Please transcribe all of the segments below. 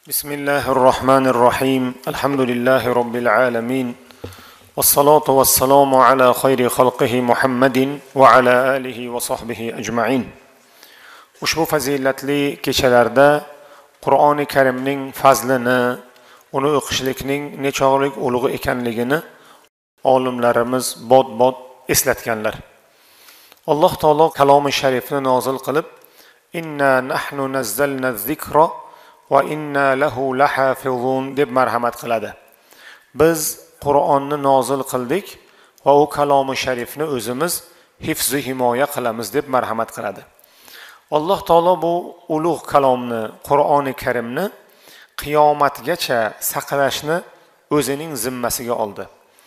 بسم الله الرحمن الرحيم الحمد لله رب العالمين والصلاة والسلام على خير خلقه محمد وعلى آله وصحبه أجمعين. Ushbu fazilatli kechalarda Qur'oni Karimning fazlini, uni o'qishlikning nechog'lik ulug' ekanligini olimlarimiz bod-bod eslatganlar. Alloh taolo kalomi sharifni nozil qilib, inna nahnu nazzalna zikra va inna lahu lahafizun deb marhamat qiladi. Biz Qur'onni nozil qildik va u kalomi sharifni o'zimiz hifz-i himoya qilamiz deb marhamat qiladi. Alloh taolo bu ulug' kalomni, Qur'oni Karimni qiyomatgacha saqlashni o'zining zimmasiga oldi.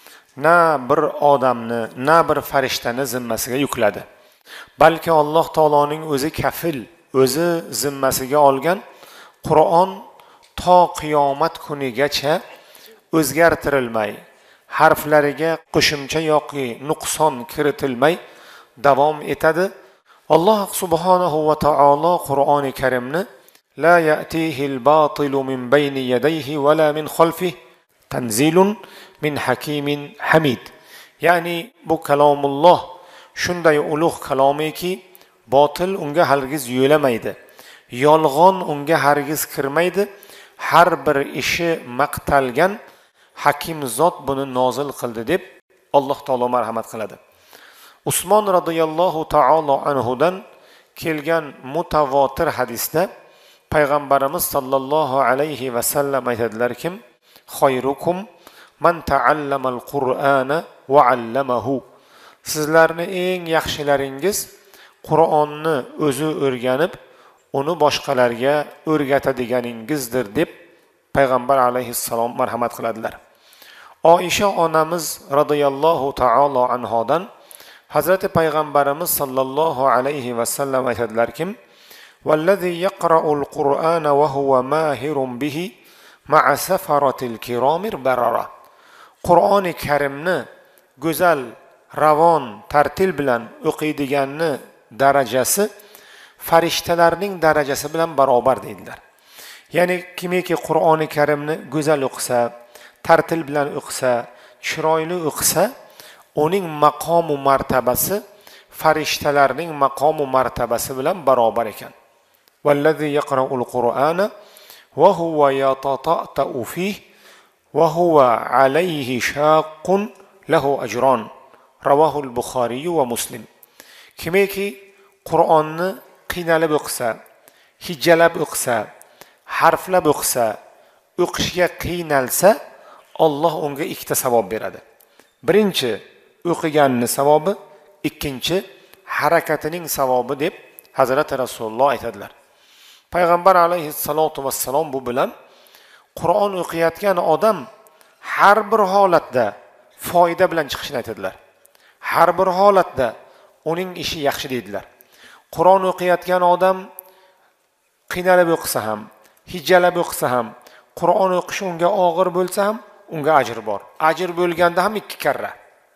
Na bir odamni, na bir farishtani zimmasiga yukladi. Balki Alloh taoloning o'zi kafil, o'zi zimmasiga olgan Qur'on to qiyomat kunigacha o'zgartirilmay, harflariga qo'shimcha yoki nuqson kiritilmay davom etadi. Alloh subhanahu va taolo Qur'oni Karimni la ya'tihil batilu min bayni yadayhi va la min khalfihi tanzilun min hakimin hamid. Ya'ni bu kalomulloh shunday ulug' kalomiki, botil unga hargiz yo'lamaydi. Yolg'on unga hargiz kirmaydi. Har bir ishi maqtalgan hakim zot buni nozil qildi deb Alloh taolo marhamat qiladi. Usmon radhiyallohu ta'ala anhudan kelgan mutavotir hadisda payg'ambarimiz sallallohu alayhi va sallam aytadilar-ki, xayrukum man ta'allamal Qur'ana va 'allamahu. Sizlarni eng yaxshilaringiz Qur'onni o'zi o'rganib, uni boshqalarga o'rgatadiganingizdir deb payg'ambar alayhissalom marhamat qiladilar. Oisha onamiz radhiyallohu ta'ala anhodan Hazrati payg'ambarimiz sallallohu alayhi va sallam aytadilar-ki, vallazi yaqra'ul Qur'ana va huwa mahirun bihi ma'a safaratil kiramir barara. Qur'oni Karimni go'zal, ravon, tartil bilan o'qiydiganni darajasi farishtalarning darajasi bilan barobar deydilar. Ya'ni kimiki Qur'oni Karimni go'zal o'qisa, tartil bilan o'qisa, chiroyli o'qisa, uning maqomu martabasi farishtalarning maqomu martabasi bilan barobar ekan. Vallazi yaqra'ul Qur'ana va huwa yatata'u fihi va huwa alayhi shaqqun lahu ajron. Ravahul Buxoriy va Muslim. Kimiki Qur'onni qiynalib o'qisa, hijjalab o'qisa, harflab o'qisa, o'qishga qiynalsa, Alloh unga ikkita savob beradi. Birinchi o'qiganning savobi, ikkinchi harakatining savobi deb Hazrati Rasululloh aytadilar. Payg'ambar alayhissalatu vassalom bu bilan Qur'on o'qiyotgan odam har bir holatda foyda bilan chiqishini aytadilar. Har bir holatda uning ishi yaxshi deydilar. Qur'on o'qiyotgan odam qiynalib o'qisa ham, hijjalab o'qisa ham, Qur'on o'qishi unga og'ir bo'lsa ham, unga ajr bor. Ajr bo'lganda ham 2 karra.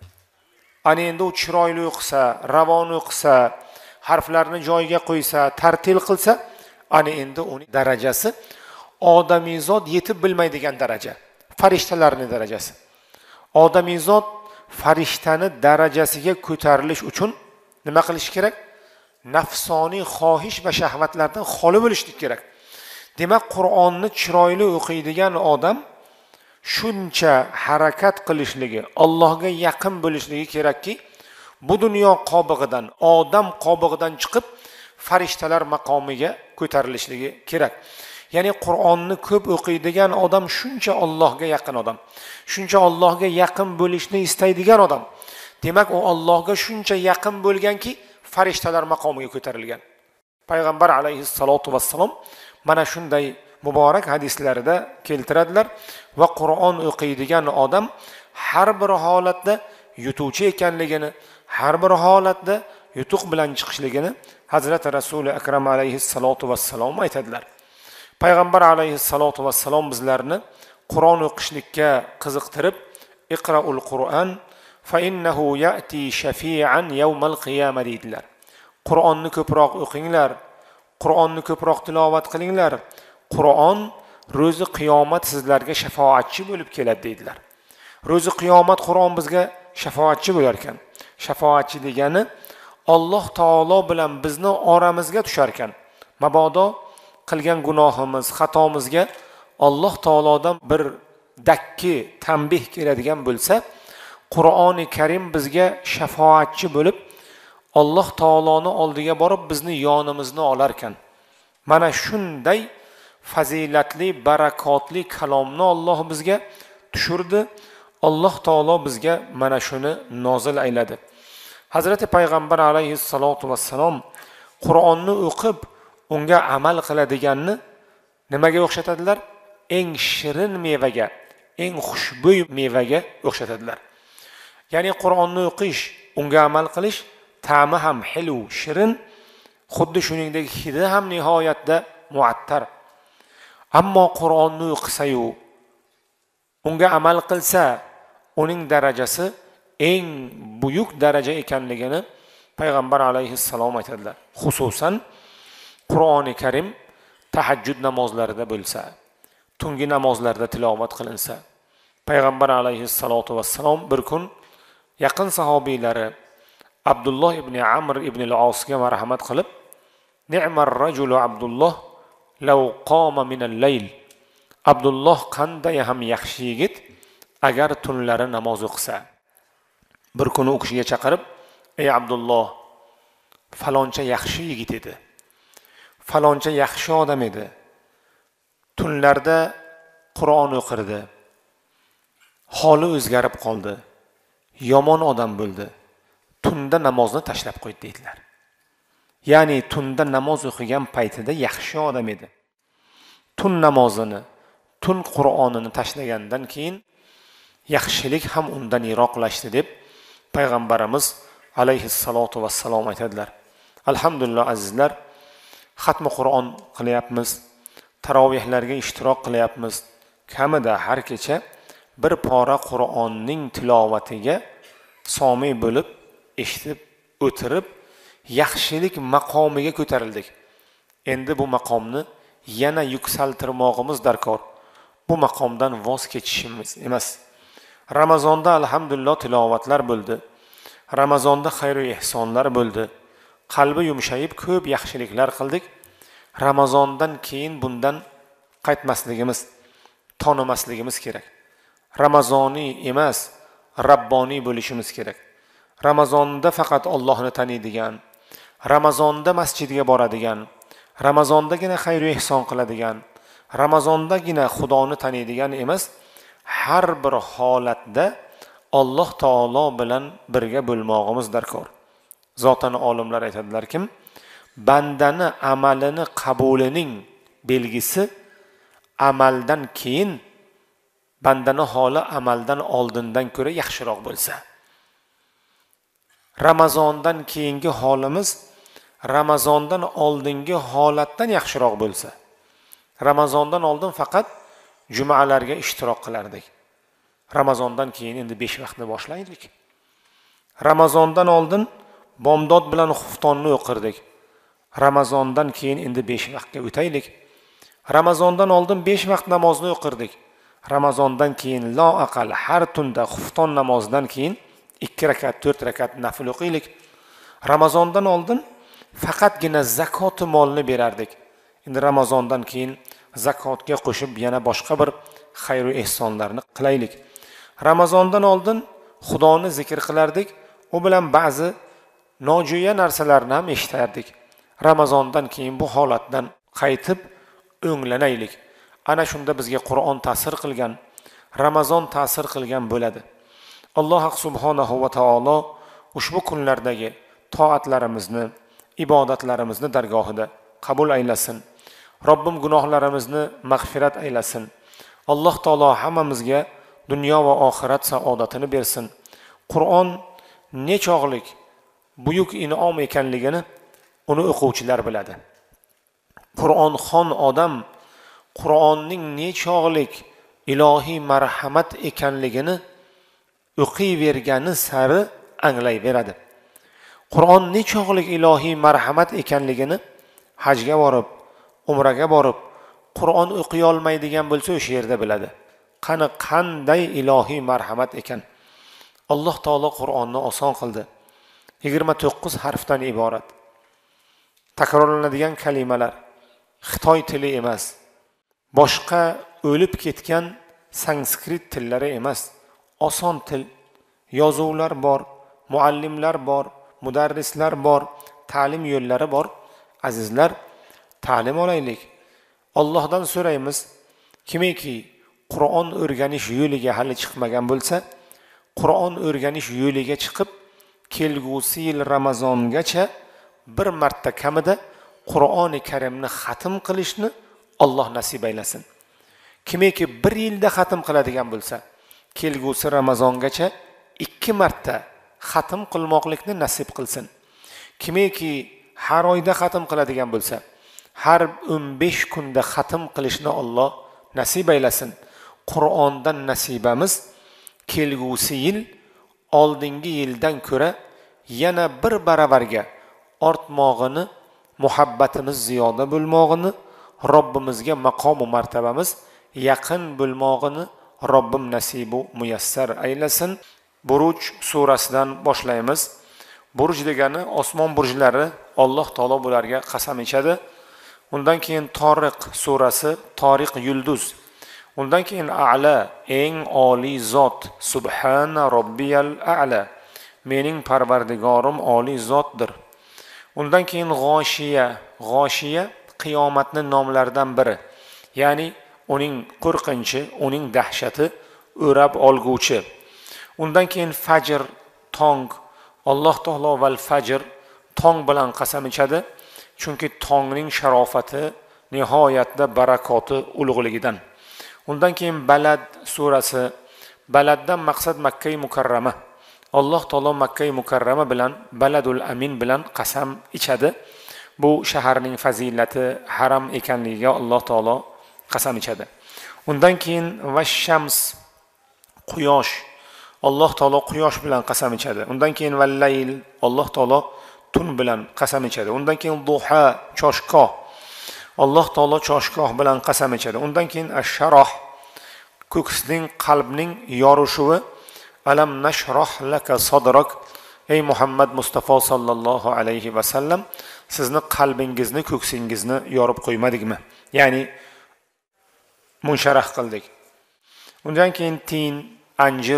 Ana endi u chiroyli o'qisa, ravon o'qisa, harflarni joyiga qo'ysa, tartil qilsa, ana endi uning darajasi odamizod yetib bilmaydigan daraja. Farishtalarning darajasi. Odamizod farishtani darajasiga ko'tarilish uchun nima qilish kerak? Nafsoniy xohish va shahvatlardan xoli bo'lishlik kerak. Demak, Qur'onni chiroyli o'qiydigan odam shuncha harakat qilishligi, Allohga yaqin bo'lishligi kerakki, bu dunyo qobig'idan, odam qobig'idan chiqib farishtalar maqomiga ko'tarilishligi kerak. Ya'ni Qur'onni ko'p o'qiydigan odam shuncha Allohga yaqin odam. Shuncha Allohga yaqin bo'lishni istaydigan odam. Demak, u Allohga shuncha yaqin bo'lganki, farishtalar maqomiga ko'tarilgan. Payg'ambar alayhissalatu vassalom mana shunday muborak hadislarida keltiradilar va Qur'on o'qiydigan odam har bir holatda yutuvchi ekanligini, har bir holatda yutuq bilan chiqishligini Hazrati Rasuli akram alayhissalatu vassalom aytadilar. Payg'ambar alayhissalatu vassalom bizlarni Qur'on o'qishlikka qiziqtirib, iqra'ul Qur'an fa innahu ya'ti shafi'an yawmal qiyamah deydilar. Qur'onni ko'proq o'qinglar, Qur'onni ko'proq tilovat qilinglar. Qur'on ro'zi qiyomat sizlarga shafoatchi bo'lib keladi deydilar. Ro'zi qiyomat Qur'on bizga shafoatchi bo'lar ekan. Shafoatchi degani Alloh taolo bilan bizni oramizga tushar ekan. Mabodo qilgan gunohimiz, xatomizga Alloh taolodan bir dakki tanbih keladigan bo'lsa, Qur'oni Karim bizga shafoatchi bo'lib Alloh taoloning oldiga borib bizni yonimizni olar ekan. Mana shunday fazilatli, barakotli kalomni Alloh bizga tushirdi. Alloh taolo bizga mana shuni nozil ayladi. Hazrati Payg'ambar alayhissalatu vassalom Qur'onni o'qib, unga amal qiladiganni nimaga o'xshatadilar? Eng shirin mevaga, eng xushbo'y mevaga o'xshatadilar. Ya'ni Qur'onni o'qish, unga amal qilish ta'mi ham hilu, shirin, xuddi shuningdek hidi ham nihoyatda muattar. Ammo Qur'onni o'qisa-yu, unga amal qilsa, uning darajasi eng buyuk daraja ekanligini Payg'ambar alayhissalom aytadilar. Xususan Qur'oni Karim tahajjud namozlarida bo'lsa, tungi namozlarda tilovat qilinsa, Payg'ambar alayhissalatu vassalom bir kun yaqin sahobiylari Abdulloh ibn Amr ibn al-Osga marhamat qilib, "Ni'mar rajulu Abdulloh law qama min al-layl." Abdulloh qanday ham yaxshi yigit agar tunlari namoz o'qisa. Bir kuni u kishiga chaqirib, "Ey Abdulloh, faloncha yaxshi yigit edi. Faloncha yaxshi odam edi. Tunlarda Qur'on o'qirdi. Holi o'zgarib qoldi. Yomon odam bo'ldi. Tunda namozni tashlab qo'ydi" dedilar. Ya'ni tunda namoz o'qigan paytida yaxshi odam edi. Tun namozini, tun Qur'onini tashlagandan keyin yaxshilik ham undan yiroqlashdi deb Payg'ambarimiz alayhissalatu vassalom aytadilar. Alhamdulillah azizlar, xatmi Qur'on qilyapmiz, tarovihlarga ishtirok qilyapmiz. Kamida har kecha bir pora Qur'onning tilovatiga somi bo'lib, eshitib, o'tirib, yaxshilik maqomiga ko'tarildik. Endi bu maqomni yana yuksaltirmoqimiz darkor. Bu maqomdan voz kechishimiz emas. Ramazonda alhamdulillah tilovatlar bo'ldi. Ramazonda xayr va ihsonlar bo'ldi. Qalbi yumshayib ko'p yaxshiliklar qildik. Ramazondan keyin bundan qaytmasligimiz, tonimasligimiz kerak. Ramazoniy emas, Rabboniy bo'lishimiz kerak. Ramazonda faqat Allohni taniydigan, Ramazonda masjidga boradigan, Ramazondagina xayr va ihson qiladigan, Ramazondagina Xudoni taniydigan emas, har bir holatda Alloh taolo bilan birga bo'lmoqimiz darkor. Zotan olimlar aytadilar-ki, bandani amalini qabulining belgisi amaldan keyin bandani holi amaldan oldindan ko'ra yaxshiroq bo'lsa. Ramazondan keyingi holimiz Ramazondan oldingi holatdan yaxshiroq bo'lsa. Ramazondan oldin faqat jumalarga ishtirok qilardik. Ramazondan keyin endi 5 vaqtni boshlaydik. Ramazondan oldin bomdod bilan xuftonni o'qirdik. Ramazondan keyin endi 5 vaqtga o'taylik. Ramazondan oldin 5 vaqt namozni o'qirdik. Ramazondan keyin lo aqal har tunda xufton namozidan keyin 2 rakat, 4 rakat nafil o'qiylik. Ramazondan oldin faqatgina zakot molni berardik. Endi Ramazondan keyin zakotga qo'shib yana boshqa bir xayr va ihsonlarni qilaylik. Ramazondan oldin Xudoni zikr qilardik, u bilan ba'zi nojo'ya narsalarni ham eshitardik. Ramazondan keyin bu holatdan qaytib o'nglanaylik. Ana shunda bizga Qur'on ta'sir qilgan, Ramazon ta'sir qilgan bo'ladi. Alloh subhanahu va taolo ushbu kunlardagi toatlarimizni, ibodatlarimizni dargohida qabul aylasin. Robbim gunohlarimizni mag'firat aylasin. Alloh taolo hammamizga dunyo va oxirat saodatini bersin. Qur'on nechog'lik buyuk in'om ekanligini uni o'quvchilar biladi. Qur'onxon odam Qur'onning nechog'lik ilohiy marhamat ekanligini o'qiyvergani sari anglayveradi. Qur'on nechog'lik ilohiy marhamat ekanligini hajga borib, umraga borib, Qur'on o'qiy olmaydigan bo'lsa o'sha yerda biladi. Qanday ilohiy marhamat ekan. Alloh taolo Qur'onni oson qildi. 29 harfdan iborat. Takrorlanadigan kalimalar. Xitoy tili emas. Boshqa o'lib ketgan sanskrit tillari emas. Oson til. Yozuvlar bor, muallimlar bor, mudarrislar bor, ta'lim yo'llari bor. Azizlar, ta'lim olaylik. Allohdan so'raymiz, kimiki Qur'on o'rganish yo'liga hali chiqmagan bo'lsa, Qur'on o'rganish yo'liga chiqib, kelgusi yil Ramazongacha bir marta kamida Qur'oni Karimni xatm qilishni Alloh nasib aylasin. Kimiki bir yilda xatm qiladigan bo'lsa, kelgusi Ramazongacha 2 marta xatm qilmoqlikni nasib qilsin. Kimiki har oyda xatm qiladigan bo'lsa, har 15 kunda xatm qilishni Alloh nasib aylasin. Qur'ondan nasibamiz kelgusi yil oldingi yildan ko'ra yana bir baravarga ortmog'ini, muhabbatimiz ziyoda bo'lmog'ini, Robbimizga maqom va martabamiz yaqin bo'lmog'ini Robbim nasibu muyassar aylasin. Buruj surasidan boshlaymiz. Buruj degani osmon burjlari, Alloh taolo bularga qasam ichadi. Undan keyin Toriq surasi, Toriq yulduz. Undan keyin A'la, eng oliy zot, Subhana robbiyal a'la. Mening Parvardigorim oliy zotdir. Undan keyin G'oshiya, G'oshiya qiyomatning nomlaridan biri. Ya'ni uning qo'rqinchi, uning dahshati o'rab olguvchi. Undan keyin Fajr, tong. Alloh taolo val fajr, tong bilan qasam ichadi. Chunki tongning sharofati, nihoyatda barakoti ulug'ligidan. Undan keyin Balad surasi. Baladdan maqsad Makka-i Mukarrama. Alloh taolo Makka-i Mukarrama bilan, Baladul Amin bilan qasam ichadi. Bu shaharning fazilati, haram ekanligiga Alloh taolo qasam ichadi. Undan keyin Vash-Shams, quyosh. Alloh taolo quyosh bilan qasam ichadi. Undan keyin Val-Layl, Alloh taolo tun bilan qasam ichadi. Undan keyin Duha, choshgoh. Alloh taolo choshgoh bilan qasam ichadi. Undan keyin Ash-Sharoh, ko'ksning, qalbning yorushuvi. Alam nashroh laka sadrak. Ey Muhammad Mustafa sallallohu alayhi va sallam, sizni qalbingizni, ko'ksingizni yorib qo'ymadikmi? Ya'ni munsharah qildik. Undan keyin tin, anjir.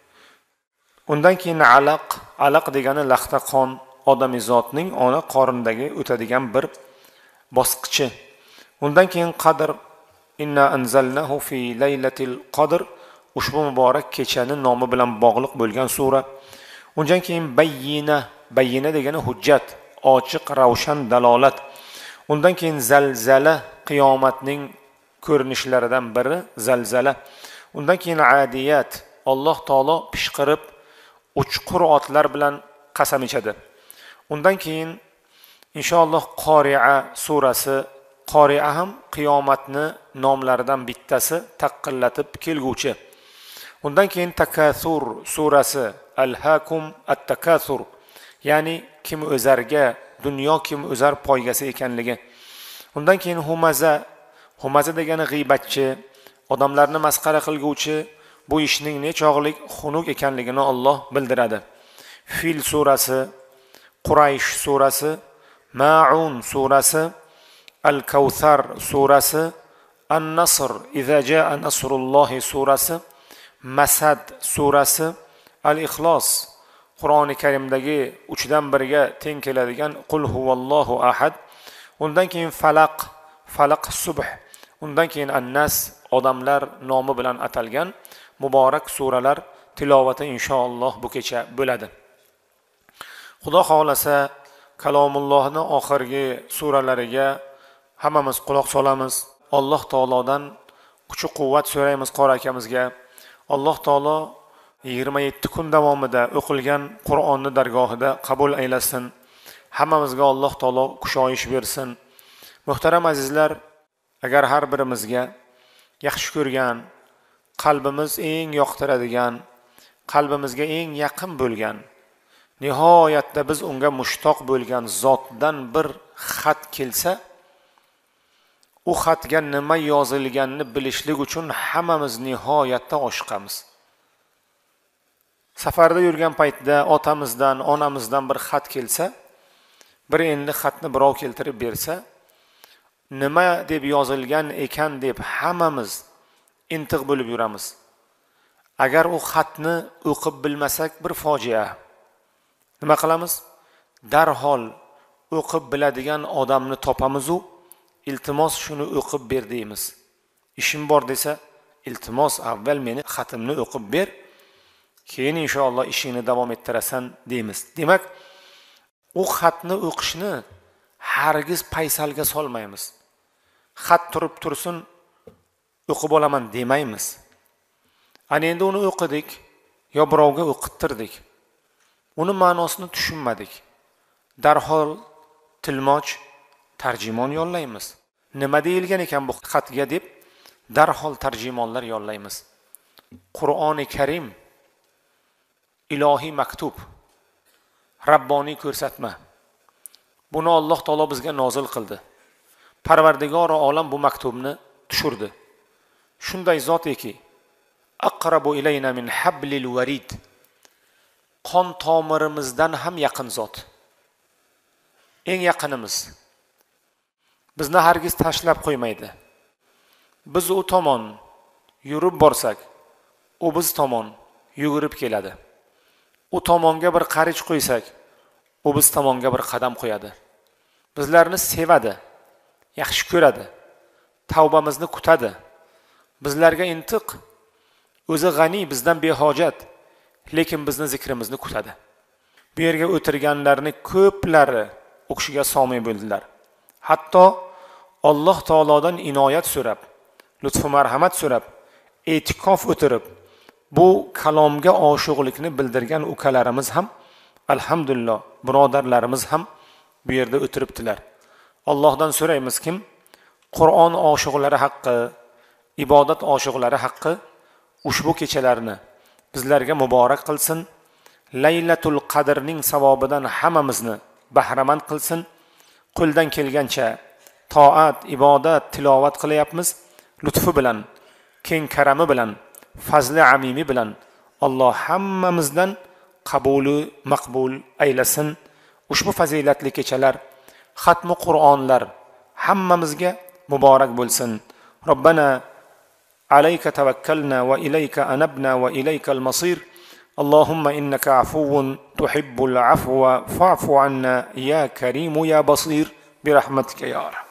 Undan keyin alaq, alaq degani laxta qon, odamizotning ona qornidagi o'tadigan bir bosqichi. Undan keyin qadr, inna anzalnahu fi laylatil qadr, ushbu muborak kechani nomi bilan bog'liq bo'lgan sura. Undan keyin bayyina, bayyina degani hujjat, ochiq, ravshan dalolat. Undan keyin zalzala, qiyomatning ko'rinishlaridan biri zalzala. Undan keyin adiyat, Alloh taolo pishqirib uchqur otlar bilan qasam ichadi. Undan keyin inshaalloh Qori'a surasi. Qori'a ham qiyomatni nomlaridan bittasi, taqillatib kelguvchi. Undan keyin Takathur surasi, Al-Hakum at-Takathur. Ya'ni kim o'zarga, dunyo kim o'zar poygasi ekanligi. Undan keyin Humaza, Humaza degani g'iybatchi, odamlarni masxara qilguvchi, bu ishning nechog'lik xunuk ekanligini Alloh bildiradi. Fil surasi, Quraysh surasi, Ma'un surasi, Al-Kawthar surasi, An-Nasr, Iza jaa nasrullohi surasi, Masad surasi, Al-Ikhlos, Qur'oni Karimdagi 3dan 1ga teng keladigan Qul huvallohu ahad. Undan keyin Falaq, Falaq subh. Undan keyin An-Nas, odamlar nomi bilan atalgan muborak suralar tilovati inshaalloh bu kecha bo'ladi. Xudo xolasa kalomullohning oxirgi suralariga hammamiz quloq solamiz. Alloh taolodan kuch-quvvat so'raymiz qori akamizga. Alloh taolo 27 kun davomida o'qilgan Qur'onni dargohida qabul aylasin. Hammamizga Alloh taolo kushoyish bersin. Muhtaram azizlar, agar har birimizga yaxshi ko'rgan, qalbimiz eng yoqtiradigan, qalbimizga eng yaqin bo'lgan, nihoyatda biz unga mushtoq bo'lgan zotdan bir xat kelsa, u xatga nima yozilganini bilishlik uchun hammamiz nihoyatda oshiqamiz. Safarda yurgan paytda otamizdan, onamizdan bir xat kelsa, bir endi xatni birov keltirib bersa, nima deb yozilgan ekan deb hammamiz intiq bo'lib yuramiz. Agar u xatni o'qib bilmasak bir fojia. Nima qilamiz? Darhol o'qib biladigan odamni topamiz u iltimos shuni o'qib ber deymiz. Ishim bor desa, iltimos avval meni xatimni o'qib ber, keyin inshaalloh ishingni davom ettirasan deymiz. Demak, u xatni o'qishni hargiz paysalga solmaymiz. Xat turib tursin, o'qib olaman demaymiz. Ana endi uni o'qidik, yo birovga o'qittirdik. Uni ma'nosini tushunmadik. Darhol tilmoch, tarjimon yollaymiz. Nima deyilgan ekan bu xatga deb darhol tarjimonlar yollaymiz. Qur'oni Karim ilohiy maktub, rabboniy ko'rsatma. Buni Alloh taolo bizga nozil qildi. Parvardigor olam bu maktubni tushirdi. Shunday zotiki, aqrabu ilayna min hablil warid. Qon tomirimizdan ham yaqin zot. Eng yaqinimiz. Bizni hargiz tashlab qo'ymaydi. Biz u tomon yurib borsak, u biz tomon yugurib keladi. U tomonga bir qarich qo'ysak, u biz tomonga bir qadam qo'yadi. Bizlarni sevadi, yaxshi ko'radi, tavbamizni kutadi. Bizlarga intiq, o'zi g'ani, bizdan behojat, lekin bizni zikrimizni kutadi. Bu yerga o'tirganlarni ko'plari o'qishiga so'may bo'ldilar. Hatto Alloh taolodan inoyat so'rab, lutf marhamat so'rab, e'tikof o'tirib, bu kalomga oshiqlikni bildirgan ukalarimiz ham, alhamdulillah, birodarlarimiz ham bu yerda o'tiribdilar. Allohdan so'raymiz kim Qur'on oshiqlari haqqi, ibodat oshiqlari haqqi ushbu kechalarni bizlarga muborak qilsin. Laylatul Qadrning savobidan hammamizni bahramand qilsin. Qo'ldan kelgancha toat, ibodat, tilovat qilyapmiz. Lutfi bilan, keng karami bilan, fazli amimi bilan Alloh hammamizdan qabuli maqbul aylasin. Ushbu fazilatli kechalar, xatmi Qur'onlar hammamizga muborak bo'lsin. Robbana alayka tawakkalna va ilayka anabna va ilaykal masir. Allahumma innaka afuwun tuhibbul afwa fa'fu anna ya karim ya basir bi rahmatika ya Rabb.